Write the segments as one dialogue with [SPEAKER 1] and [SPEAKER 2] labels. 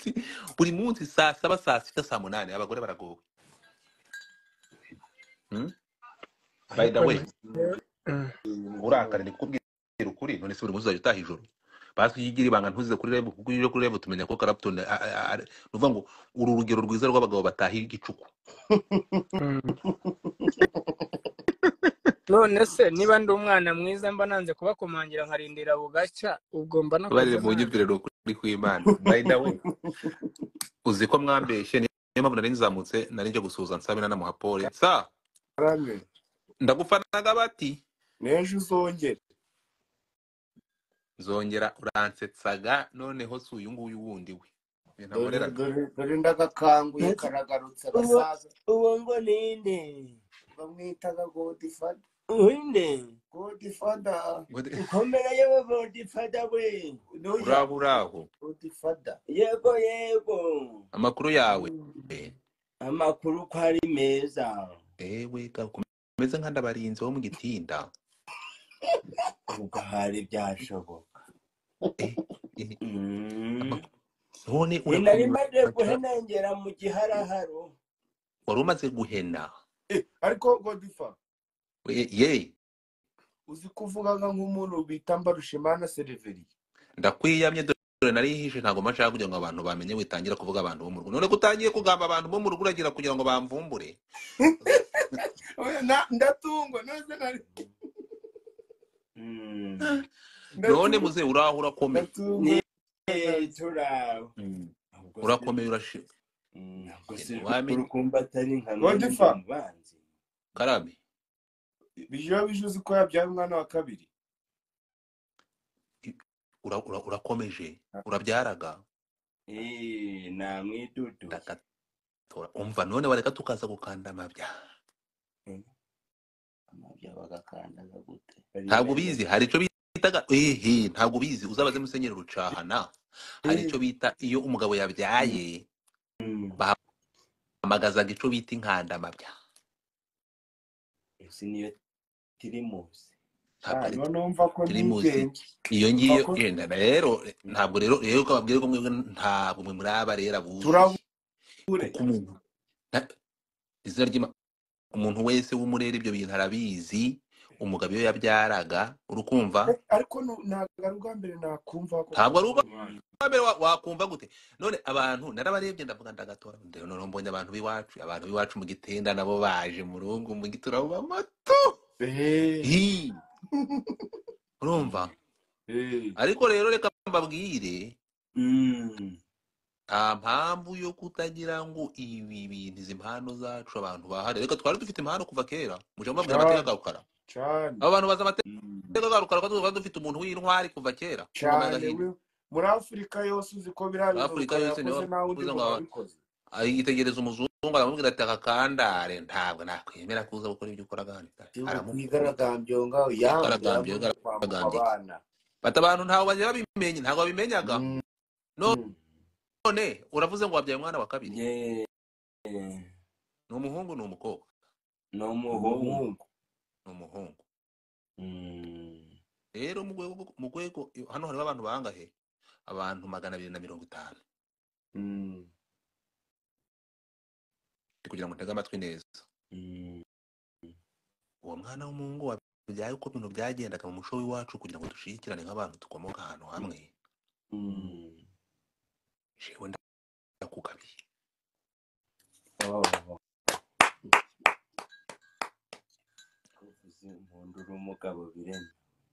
[SPEAKER 1] munsi saa 7 saa 6 saa 8 abagore baragowe. By the way, urakare ndikubwira ukuri none se buri munsi uzajya utaha ijoro. Basi yigira ibanga ntuzize kuri level kuko iyo kuri level tumenya ko Clapton nuvuga ngo uru rugero rwiza rw'abagabo bataha igicuku.
[SPEAKER 2] None se niba ndi umwana mwiza mba nanze kubakomangira nkarindira bugacya ubwo mba nakoze
[SPEAKER 1] Bari mu nyumvire kuri kw'Imana. By the way, uzi ko mwambeshye niyo mpamvu nari nzamutse nari nje gusuhuza Nsabina na Muhapole. Sa
[SPEAKER 3] Arame
[SPEAKER 1] ndagufanaga bati
[SPEAKER 3] nejo
[SPEAKER 1] zongera uransetsaga noneho si uyu nguyu wundi we.
[SPEAKER 3] dore ndagakanguye karagarutse basaza
[SPEAKER 2] uwo ngo ninde
[SPEAKER 3] bamwitaga Godfather.
[SPEAKER 2] Godfather ukomera yewe Godfather we
[SPEAKER 1] uraho
[SPEAKER 3] Godfather
[SPEAKER 2] yego
[SPEAKER 1] amakuru yawe
[SPEAKER 2] amakuru ko ari meza
[SPEAKER 1] ewe kumeze nka ndabarinze wo mu gitinda
[SPEAKER 2] ubwo hari byashoboka
[SPEAKER 1] none
[SPEAKER 2] nari maze guhenengera mu giharaharo
[SPEAKER 1] wari umaze guhena
[SPEAKER 3] ariko Godfather
[SPEAKER 1] ye
[SPEAKER 3] uzi kuvugaga nk'umuntu bita Mbarushimana Sereveri.
[SPEAKER 1] Ndakwiyamye dore nari hishe ntago mashaka kugira ngo abantu bamenye witangira kuvuga abantu bo mu rugo none kutangiye kugamba abantu bo mu rugo uragira kugira ngo bamvumbure.
[SPEAKER 3] Ndatungwa none nari
[SPEAKER 1] none muze urahura komeye
[SPEAKER 2] turaho
[SPEAKER 1] urakomeye urashira
[SPEAKER 2] urukumba atari nka
[SPEAKER 3] Godfather
[SPEAKER 1] Karame
[SPEAKER 3] bijuzi ko yabyaye umwana wa kabiri.
[SPEAKER 1] urakomeje urabyaraga
[SPEAKER 2] namwidudu
[SPEAKER 1] umva none wareka tukaza gukanda amabya
[SPEAKER 2] bagakandaga gute
[SPEAKER 1] ntabwo bizi hari ico bitaga ntabwo bizi uzabaze Musenyeri Rucahana hari ico bita iyo umugabo yabyaye bahamagazaga ico bita inkanda amabya
[SPEAKER 2] ese niyo tirimusi
[SPEAKER 3] numva ko
[SPEAKER 1] iyo ngiyo yenda rero ntabwo rero ukababwira ko mwebwe ntabwo mwe muri aba rero abuzi izina ry'Imana umuntu wese w'umurere ibyo bintu arabizi umugabo iyo yabyaraga urukumva
[SPEAKER 3] ariko ntabwo ari ubwa mbere nakumva ko
[SPEAKER 1] ntabwo ari ubwa mbere wakumva gute none abantu narabarebye ndavuga ndagatora none mbonye abantu biwacu mu Gitenda nabo baje mu rungu mu giturabo amato urumva ariko rero reka mbabwire nta mpamvu yo kutagira ngo ibi bintu izi impano zacu abantu bahari reka twari dufite impano kuva kera muje mbabwira amateka garukara abantu baza amateka garukara ko tuba dufite umuntu w'intwari kuva kera
[SPEAKER 3] muri Afrika yose uzi ko birabira
[SPEAKER 1] Afrika yose niho ayitegereza umuzungu aramubwira ati akakandare ntabwo nakwemera kuza gukora ibyo ukora gani
[SPEAKER 3] aramugaragambyo ngaho
[SPEAKER 1] yagaragambye bata abantu ntaho bagira bimenye ntago babimenyaga none uravuze ngo wabyaye umwana wa kabiri ni umuhungu ni umukobwa
[SPEAKER 2] ni umuhungu
[SPEAKER 1] rero mu rwego hano hariho abantu bangahe abantu 250 kugira ngo ntege amatwi neza uwo mwana w'umuhungu wabyaye uko ibintu byagendaga mu muco w'iwacu kugira ngo dushikirane nk'abantu dukomoka ahantu hamwe jewe ndakugabiye
[SPEAKER 2] umuntu uri umugabo bireme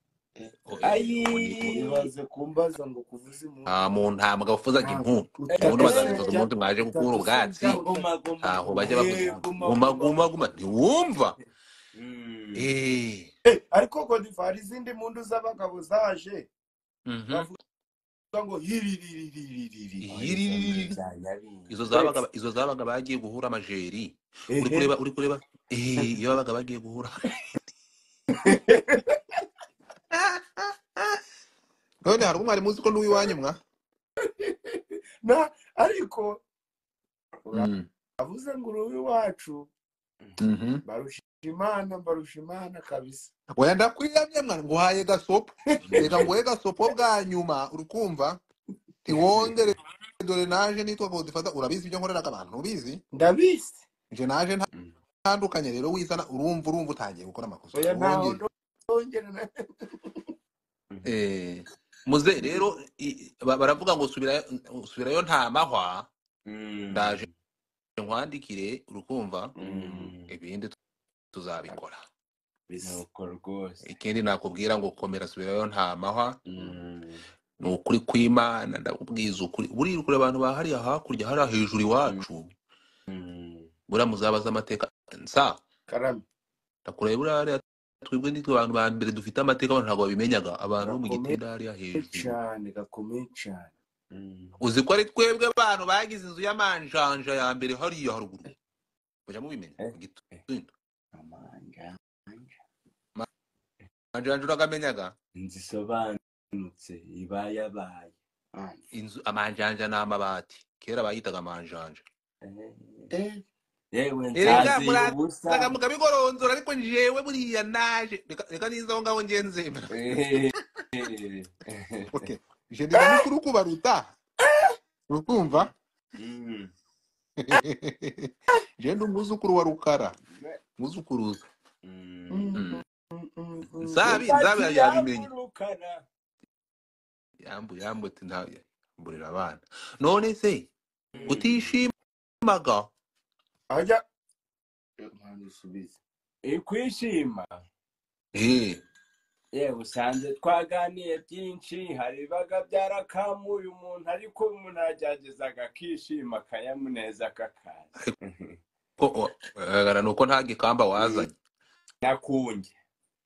[SPEAKER 3] ibaze kumbaza ngo kuvuze
[SPEAKER 1] umuntu nta mugabo ufuzaga impundu ubundi bazazifuza umuntu mwaje gukura ubwatsi aho bajya bavuga guma ntiwumva
[SPEAKER 3] ariko Godfather izindi mpundu z'abagabo zaje bavuga ngo
[SPEAKER 1] izo zabaga bagiye guhura amajeri uri kureba iyo babaga bagiye guhura none hari umwari muzi ko n'uwiwanyu mwa
[SPEAKER 3] ariko avuze ngo uruwi wacu barusha imana kabisa
[SPEAKER 1] oya ndakwiyamye mwana nguhaye gasopo reka nguhe gasopo bwa nyuma urukumva ntiwongere dore naje nitwa Godfather urabizi ibyo nkorera abantu ubizi
[SPEAKER 3] ndabizi
[SPEAKER 1] nje naje ntandukanye rero wizana urumva utangiye gukora amakosa
[SPEAKER 3] oya ntaho ndongera
[SPEAKER 1] muze rero baravuga ngo subirayo nta mahwa ndaje nkwandikire urukumva ibindi tuzabikora
[SPEAKER 4] nuko rwose
[SPEAKER 1] ikindi nakubwira ngo komera subirayo nta mahwa nukuri kw'Imana ndakubwiza ukuri buri kure abantu bahari hakurya hari hejuru iwacu bura muzabaza amateka nsa
[SPEAKER 3] karame
[SPEAKER 1] ndakureba burare twebwe nitwe abantu ba mbere dufite amateka abantu ntabwo babimenyaga abantu mu gitenda hari hejuru
[SPEAKER 3] cyane gakomeye cyane
[SPEAKER 1] uzi ko ari twebwe abantu bagize inzu y'amanjanja ya mbere hariya haruguru bajya mubimenya mu gitunda manjanja uragamenyaga
[SPEAKER 4] nzisobanutse ibayabaye
[SPEAKER 1] inzu amanjanja n'amabati kera bayitaga amanjanja
[SPEAKER 4] yewe nzazi ubusa
[SPEAKER 1] mukabigoronzora ariko njewe buriya naje reka nizo ngaho ngenze okay je ndi mukuru kubaruta urukumva je ndi umuzukuru wa Rukara muzukuruza Nzabi yabimenye yambu tintaye mburira abana none se utishimaga
[SPEAKER 3] ajya mwana usubize
[SPEAKER 4] kwishima yewe usanze twaganiye byinshi hari baga byarakamuye umuntu ariko umuntu agerageza agakishima akanyamuneza kakaza
[SPEAKER 1] ko nuko nta gikamba wazanye
[SPEAKER 4] nakunge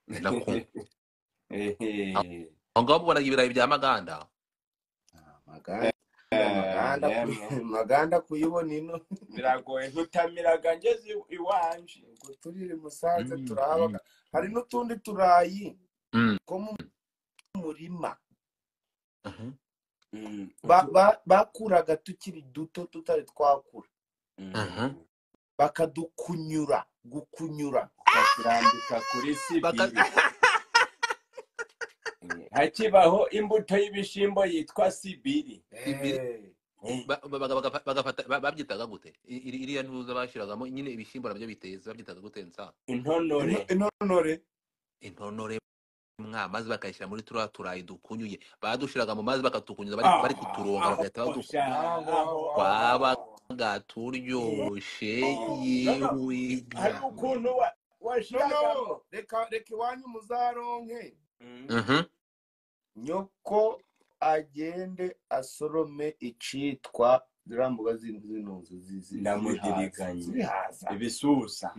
[SPEAKER 1] aho ngaho mubona ibirayi bya maganda
[SPEAKER 3] maganda kuyibona ino
[SPEAKER 4] biragoye ntutamiraga ngeze iwanje
[SPEAKER 3] ngo turire musaza turahabaga hari n'utundi turayi ko mu murima bakuraga tukiri duto tutari twakura bakadukunyura gukunyura
[SPEAKER 4] bakirambika kuri sibiri hakibaho imbuto y'ibishimbo yitwa sibiri
[SPEAKER 1] babyitaga gute iriya ntuza bashiragamo nyine ibishimbo nabyo biteza babyitaga gute nsa intonore maze bakayishyira muri turayi dukunyuye badushiraga mu mazi bakatukunyuza bari kuturonga bagahita badukunyuza turyoshe yewe
[SPEAKER 4] hari ukuntu washiragamo
[SPEAKER 3] reka iwanyu muzaronke nyoko agende asorome icitwa zirambuga zinuzo
[SPEAKER 4] ndamudiriganye ibisusa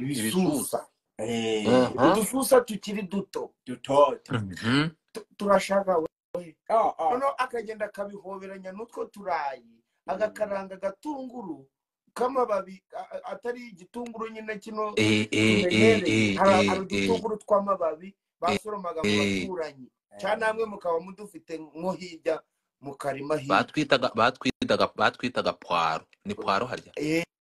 [SPEAKER 3] udususa tukiri duto
[SPEAKER 4] dutoto
[SPEAKER 3] turashaka we noneho akagenda akabihoberanya n'utwo turayi agakaranga agatunguru k'amababi atari igitunguru nyine kino hari udutunguru tw'amababi basoromaga mu baturanyi cyane namwe mukaba mudufite nko hirya mu karima hirya
[SPEAKER 1] batwitaga pwaro ni pwaro harya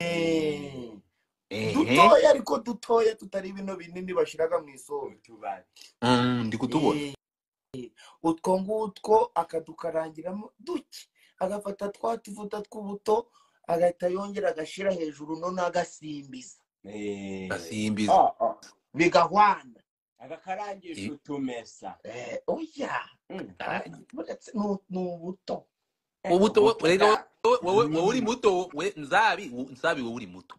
[SPEAKER 3] dutoya ariko dutoya tutari bino binini bashiraga mu isoko
[SPEAKER 1] ndi kutubona
[SPEAKER 3] utwo ngutwo akadukarangiramo duke agafata twa tuvuta tw'ubuto agahita yongera agashira hejuru none agasimbiza bigahwana
[SPEAKER 4] agakarangisha utumesa
[SPEAKER 3] oya n'ubuto
[SPEAKER 1] rero wowe uri muto we nzabi wowe uri muto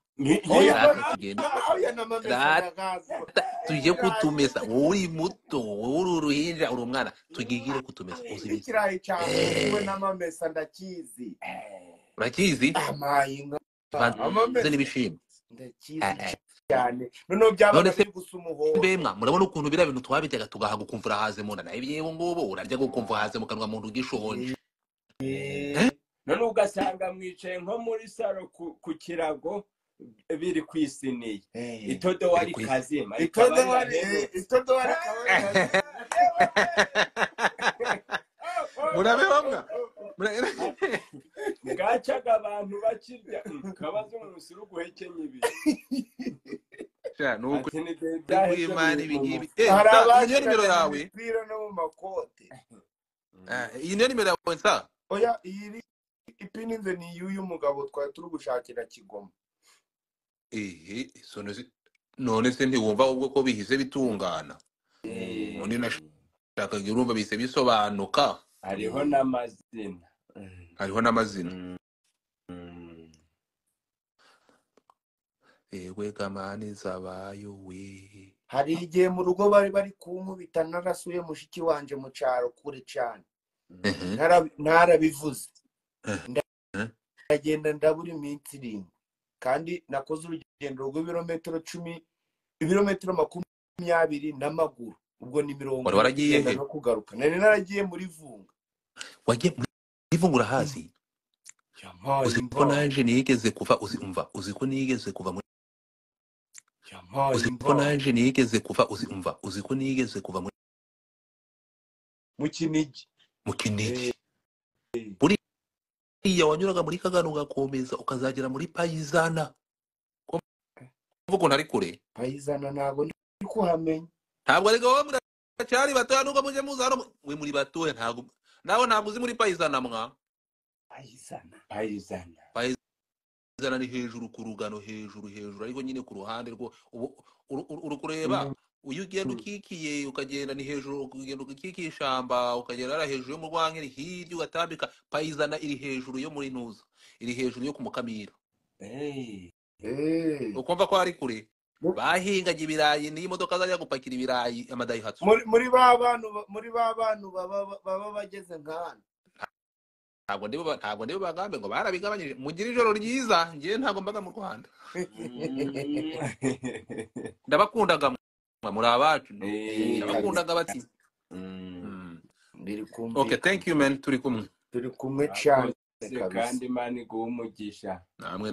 [SPEAKER 1] tujye kutumesa wowe uri muto wowe uri uruhinja uri umwana tugigire kutumesa uzi
[SPEAKER 3] ikirayi cyawe n'amamesa ndakizi
[SPEAKER 1] urakizi
[SPEAKER 3] amamesa
[SPEAKER 1] n'ibishimbo
[SPEAKER 3] ndakizi cyane none byabaga biri gusa umuhondo
[SPEAKER 1] mbemwa murabona ukuntu bira bintu twabitega tugahaga ukumvura haze mu nda ibyewe ngobo urarya gukumva haze mu kanwa muntu ugishonje
[SPEAKER 4] none ugasanga mwicaye nko muri saro ku kirago biri kwisiniye itodo wari kazima
[SPEAKER 3] itodo wari
[SPEAKER 1] murabebamwa
[SPEAKER 4] gacaga abantu bakirya kabazo umusuru guhekenya ibi
[SPEAKER 1] nuko
[SPEAKER 4] imana
[SPEAKER 1] ibigibi
[SPEAKER 3] hari
[SPEAKER 1] nimero yawe
[SPEAKER 3] ipira no mu makote
[SPEAKER 1] iyi niyo nimero yawe nsa
[SPEAKER 3] oya iyi ipininze ni y'uyu mugabo twari turi gushakira Kigoma.
[SPEAKER 1] none se ntiwumva ahubwo ko bihise bitungana undi nashakaga urumva bihise bisobanuka
[SPEAKER 4] hariho n'amazina
[SPEAKER 1] hariho n'amazina ewe gamani zabayo we
[SPEAKER 3] hari igihe mu rugo bari kunkubita narasuye mushiki wanje mu cyaro kure cyane ntarabivuze ndagenda ndabura iminsi 7 kandi nakoze urugendo rw'ibirometero 10 ibirometero 20 n'amaguru ubwo ni 40 no kugaruka nari naragiye muri Vunga.
[SPEAKER 1] Wagiye muri Vunga urahazi? Uzi ko nanje nigeze kuva uzi ko nigeze kuva muri uzi ko nanje nigeze kuva uzi ko nigeze kuva muri mu Kinigi buriya wanyuraga muri Kagano ugakomeza ukazagera muri Payizana uvuga ntari kure
[SPEAKER 3] Payizana ntago ndi kuhamenya
[SPEAKER 1] ntabwo ari gaho muracyari batoya nuko muje muzano we muri batoya ntabwo uzi muri Payizana mwa Payizana ni hejuru ku rugano hejuru ariko nyine ku ruhande rwo urukureba uyu ugenda ukikiye ukagenda ni hejuru ukagenda ukikiye ishamba ukagenda ara hejuru yo mu Rwankeri hirya ugatambika Payizana iri hejuru yo muri Ntuza iri hejuru yo ku Mukamira ukumva ko ari kure bahingaga ibirayi ni imodoka zajya gupakira ibirayi amadayihatsu
[SPEAKER 3] muri ba bantu baba bageze nkana
[SPEAKER 1] ntabwo ndibo bagambe ngo barabigabanyije mugira ijoro ryiza ngiye ntabwo mbaga mu Rwanda ndabakundaga muri abacu ndabakundaga bati okay thank you man turi kumwe
[SPEAKER 3] cyane
[SPEAKER 4] kandi Imana iguha umugisha
[SPEAKER 1] namwe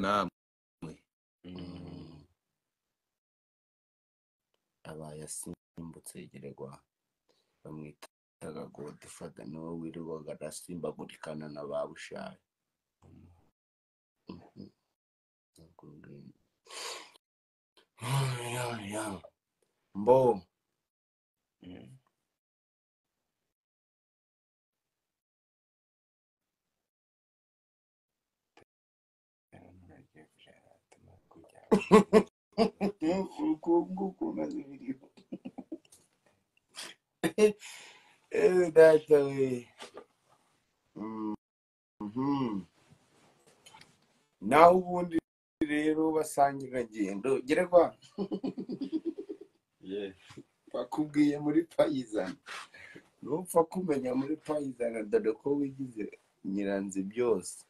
[SPEAKER 3] abayasimbutse yegerwa bamwitaga Godfather no wirirwaga arasimbagurikana na babushaye mbo data we naho ubundi rero basangira ngendo gerekwa bakubwiye muri Payizana nupfa kumenya muri Payizana dore ko wigize nyiranzi byose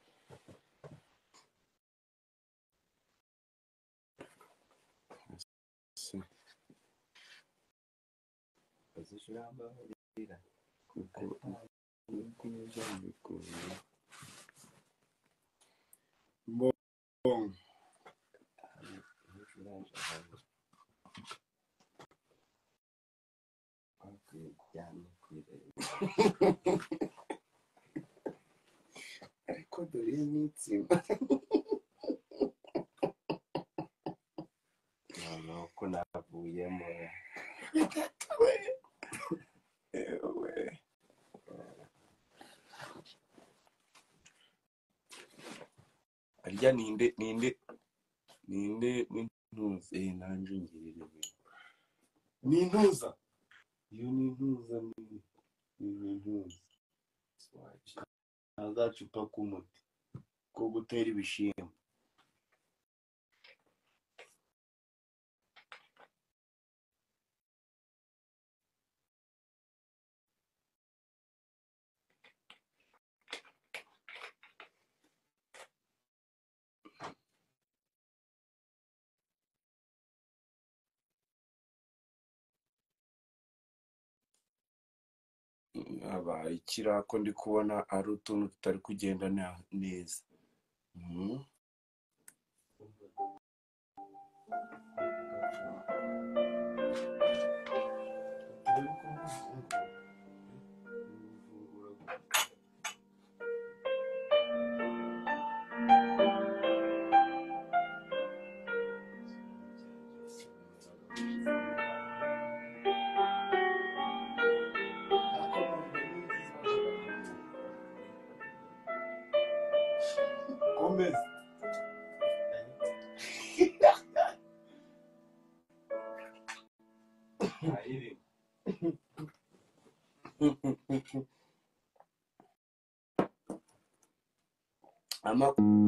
[SPEAKER 3] ariko dore imitsi
[SPEAKER 4] nuko navuyemo
[SPEAKER 3] arya ninde n'intuza nanje ngirire n'intuza iyo n'intuza n'intuza agacupa k'umuti ko gutera ibishimbo ikirako ndi kubona ari utuntu tutari kugenda neza amakuru